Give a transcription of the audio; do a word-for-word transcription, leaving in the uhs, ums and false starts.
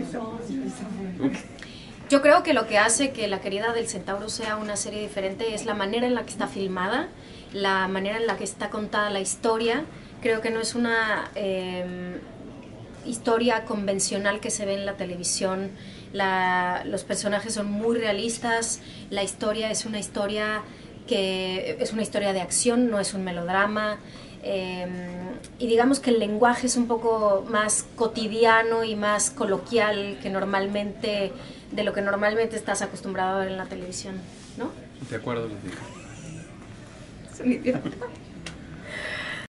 Yo creo que lo que hace que La querida del centauro sea una serie diferente es la manera en la que está filmada, la manera en la que está contada la historia. Creo que no es una eh, historia convencional que se ve en la televisión. La, los personajes son muy realistas, la historia es una historia que es una historia de acción, no es un melodrama. Eh, y digamos que el lenguaje es un poco más cotidiano y más coloquial que normalmente, de lo que normalmente estás acostumbrado a ver en la televisión, ¿no? De acuerdo, Lucía. Es un idiota.